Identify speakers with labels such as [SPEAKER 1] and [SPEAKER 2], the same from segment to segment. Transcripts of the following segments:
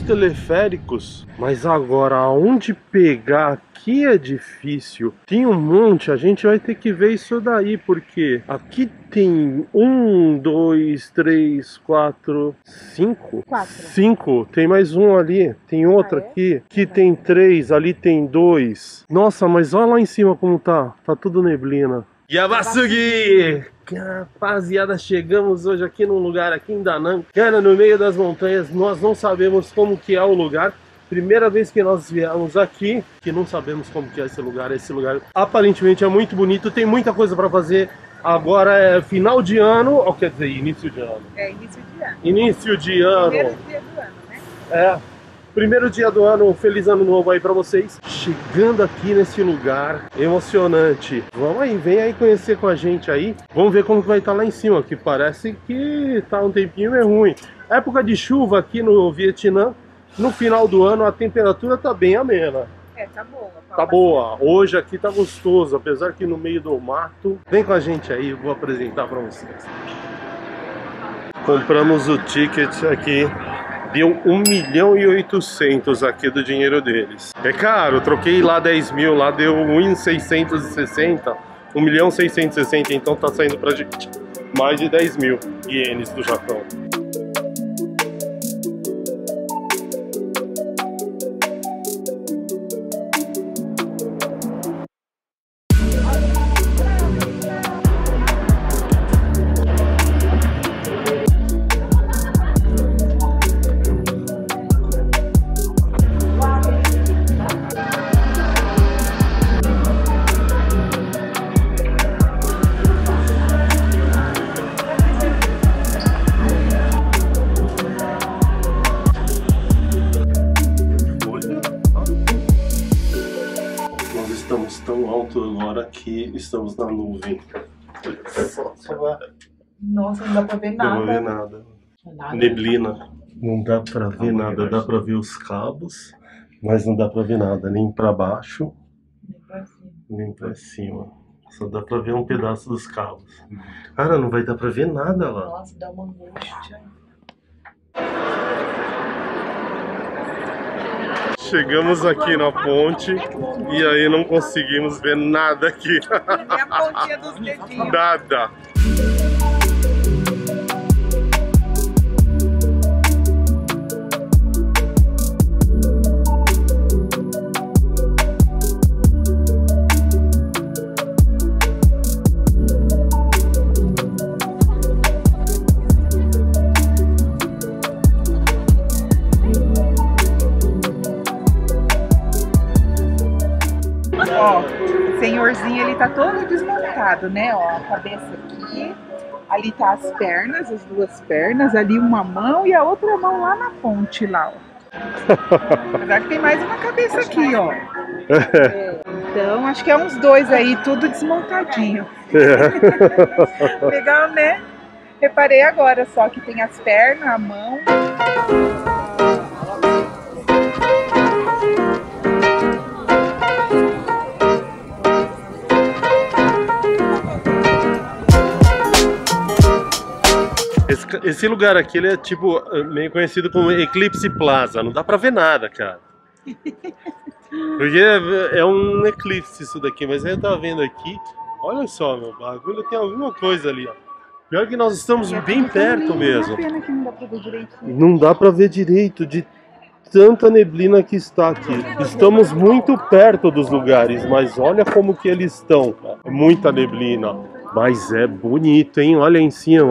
[SPEAKER 1] teleféricos, mas agora aonde pegar aqui é difícil. Tem um monte, a gente vai ter que ver isso daí, porque aqui tem 1, 2, 3, 4, 5? 5, tem mais um ali, tem outro aqui, que tem 3, ali tem 2. Nossa, mas olha lá em cima como tá tudo neblina. Yabasugi! Rapaziada, chegamos hoje aqui num lugar aqui em Da Nang, cara, no meio das montanhas. Nós não sabemos como que é o lugar. Primeira vez que nós viemos aqui, que não sabemos como que é esse lugar. Esse lugar aparentemente é muito bonito, tem muita coisa para fazer. Agora é final de ano, ou quer dizer, início de ano. É, início de ano. Início de ano.
[SPEAKER 2] Primeiro dia do ano, né?
[SPEAKER 1] É. Primeiro dia do ano, um feliz ano novo aí pra vocês. Chegando aqui nesse lugar emocionante. Vamos aí, vem aí conhecer com a gente aí. Vamos ver como que vai estar lá em cima, que parece que tá um tempinho meio ruim. Época de chuva aqui no Vietnã. No final do ano a temperatura tá bem amena.
[SPEAKER 2] É, tá boa.
[SPEAKER 1] Tá boa. Hoje aqui tá gostoso, apesar que no meio do mato. Vem com a gente aí, eu vou apresentar pra vocês. Compramos o ticket aqui. Deu 1.800.000 aqui do dinheiro deles. É caro, troquei lá 10 mil, lá deu 1.660, 1.660.000, então tá saindo pra gente mais de 10 mil ienes do Japão. Estamos tão alto agora que estamos na nuvem.
[SPEAKER 2] Nossa, não dá pra ver nada.
[SPEAKER 1] Não dá pra ver nada. Neblina. Não dá pra ver nada. Dá pra ver os cabos, mas não dá pra ver nada. Nem pra baixo, nem pra cima. Só dá pra ver um pedaço dos cabos. Cara, não vai dar pra ver nada lá.
[SPEAKER 2] Nossa, dá uma angústia.
[SPEAKER 1] Chegamos aqui na ponte e aí não conseguimos ver nada aqui.
[SPEAKER 2] Nem a pontinha dos dedinhos.
[SPEAKER 1] Nada.
[SPEAKER 2] Ó, o senhorzinho, ele tá todo desmontado, né? Ó, a cabeça aqui, ali tá as pernas, as duas pernas, ali uma mão e a outra mão lá na ponte, lá, ó. Apesar que tem mais uma cabeça aqui, ó. É, então, acho que é uns dois aí, tudo desmontadinho. Legal, né? Reparei agora só que tem as pernas, a mão.
[SPEAKER 1] Esse lugar aqui, ele é tipo meio conhecido como Eclipse Plaza. Não dá pra ver nada, cara. Porque é um eclipse isso daqui, mas eu tava vendo aqui. Olha só, meu bagulho, tem alguma coisa ali, ó. Pior que nós estamos bem perto mesmo.
[SPEAKER 2] Pena que não dá pra ver direito.
[SPEAKER 1] Não dá pra ver direito de tanta neblina que está aqui. Estamos muito perto dos lugares, mas olha como que eles estão. É muita neblina. Mas é bonito, hein? Olha aí em cima.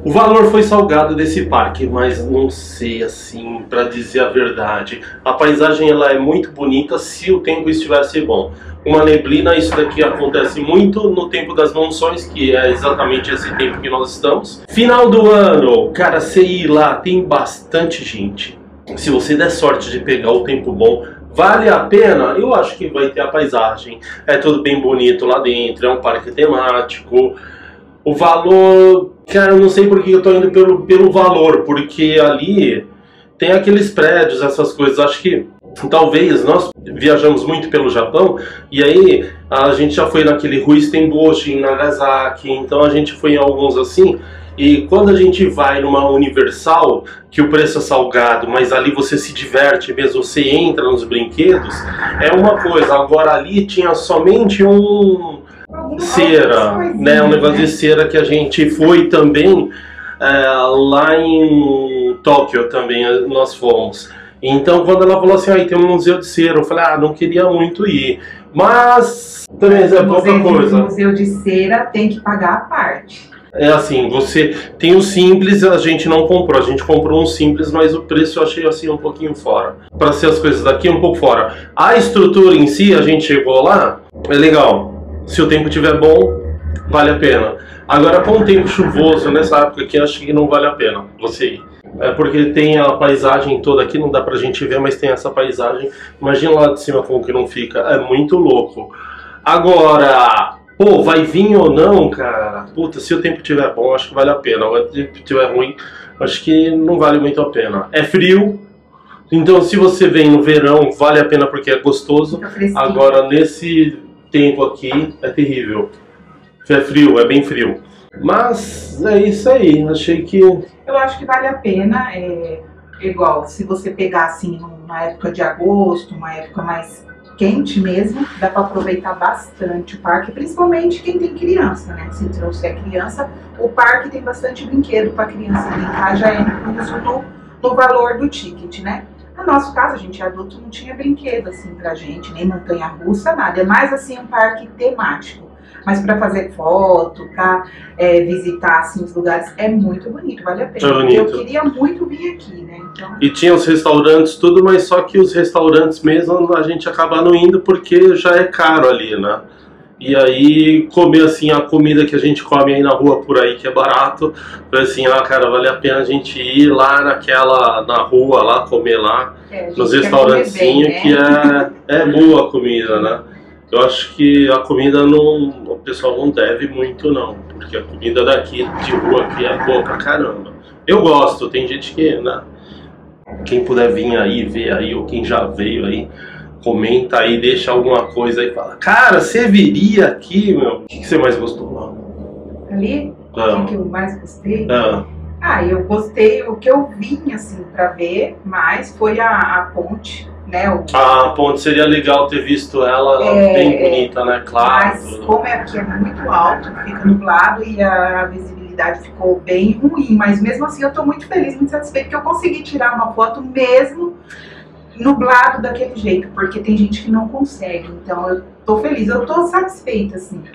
[SPEAKER 1] O valor foi salgado desse parque, mas não sei assim, para dizer a verdade. A paisagem ela é muito bonita se o tempo estivesse bom. Uma neblina, isso daqui acontece muito no tempo das monções, que é exatamente esse tempo que nós estamos. Final do ano, cara, você ir lá, tem bastante gente. Se você der sorte de pegar o tempo bom, vale a pena? Eu acho que vai ter a paisagem. É tudo bem bonito lá dentro, é um parque temático. O valor, cara, eu não sei porque eu tô indo pelo valor, porque ali tem aqueles prédios, essas coisas. Acho que talvez nós viajamos muito pelo Japão e aí a gente já foi naquele Ruitenboshi em Nagasaki, então a gente foi em alguns assim. E quando a gente vai numa Universal, que o preço é salgado, mas ali você se diverte mesmo, você entra nos brinquedos, é uma coisa. Agora ali tinha somente cera, né? Um negócio de cera que a gente foi também lá em Tóquio também nós fomos. Então quando ela falou assim, ah, tem um museu de cera, eu falei, ah, não queria muito ir, mas também é pouca coisa.
[SPEAKER 2] O museu de cera tem que pagar a parte.
[SPEAKER 1] É assim, você tem o simples, a gente não comprou, a gente comprou um simples, mas o preço eu achei assim um pouquinho fora. Para ser as coisas daqui um pouco fora. A estrutura em si, a gente chegou lá, é legal. Se o tempo estiver bom, vale a pena. Agora com o tempo chuvoso, nessa época aqui, acho que não vale a pena você ir. É porque tem a paisagem toda aqui, não dá pra gente ver, mas tem essa paisagem. Imagina lá de cima como que não fica, é muito louco. Agora, pô, vai vir ou não, cara? Puta, se o tempo estiver bom, acho que vale a pena. Se o tempo estiver ruim, acho que não vale muito a pena. É frio, então se você vem no verão, vale a pena porque é gostoso. Agora nesse tempo aqui é terrível. É frio, é bem frio. Mas é isso aí, achei que...
[SPEAKER 2] Eu acho que vale a pena, igual, se você pegar assim, numa época de agosto, uma época mais quente mesmo, dá para aproveitar bastante o parque, principalmente quem tem criança, né? Se trouxer criança, o parque tem bastante brinquedo para criança brincar, já é incluso no valor do ticket, né? No nosso caso, a gente adulto não tinha brinquedo assim pra gente, nem montanha-russa, nada. É mais assim um parque temático. Mas para fazer foto, para visitar assim, os lugares, é muito bonito, vale a pena. É bonito. Eu queria muito vir aqui, né? Então...
[SPEAKER 1] E tinha os restaurantes, tudo, mas só que os restaurantes mesmo a gente acaba não indo porque já é caro ali, né? E aí comer assim a comida que a gente come aí na rua por aí, que é barato, assim, ah, cara, vale a pena a gente ir lá na rua, lá comer lá, nos restaurantezinhos, né? Que é boa a comida, né? Eu acho que a comida o pessoal não deve muito não, porque a comida daqui de rua aqui é boa pra caramba. Eu gosto, tem gente que, né? Quem puder vir aí, ver aí, ou quem já veio aí, comenta aí, deixa alguma coisa aí, fala, cara, você viria aqui, meu? O que você mais gostou lá?
[SPEAKER 2] Ali? O que eu mais gostei? Eu gostei, o que eu vim assim pra ver mais foi a ponte. Né,
[SPEAKER 1] a ponte seria legal ter visto ela bem bonita, né? Claro.
[SPEAKER 2] Mas como aqui é muito alto, fica nublado e a visibilidade ficou bem ruim. Mas mesmo assim eu estou muito feliz, muito satisfeita que eu consegui tirar uma foto mesmo nublado daquele jeito, porque tem gente que não consegue. Então eu tô feliz, eu tô satisfeita, assim.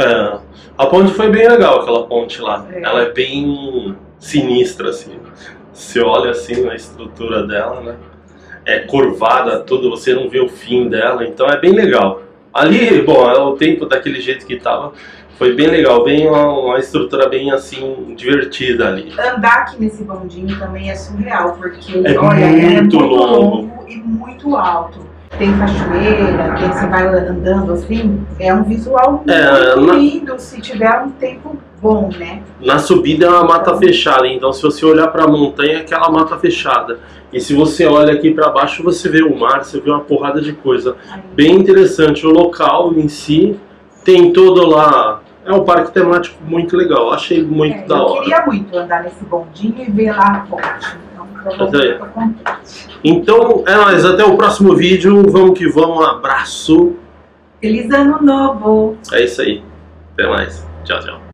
[SPEAKER 1] A ponte foi bem legal, aquela ponte lá. Ela é bem sinistra, assim. Você olha assim na estrutura dela, né? É curvada, tudo, você não vê o fim dela, então é bem legal. Ali, bom, o tempo daquele jeito que tava, foi bem legal, bem uma estrutura bem assim, divertida ali.
[SPEAKER 2] Andar aqui nesse bondinho também é surreal, porque
[SPEAKER 1] olha, é muito longo
[SPEAKER 2] e muito alto. Tem cachoeira, que você vai andando assim, é um visual muito lindo se tiver um tempo bom, né?
[SPEAKER 1] Na subida é uma mata fechada, então se você olhar para a montanha é aquela mata fechada. E se você olha aqui para baixo, você vê o mar, você vê uma porrada de coisa. Bem interessante, o local em si tem todo lá, é um parque temático muito legal, achei muito da hora.
[SPEAKER 2] Eu queria muito andar nesse bondinho e ver lá a ponte.
[SPEAKER 1] Então é nóis, até o próximo vídeo, vamos que vamos, um abraço.
[SPEAKER 2] Feliz ano novo!
[SPEAKER 1] É isso aí, até mais, tchau, tchau.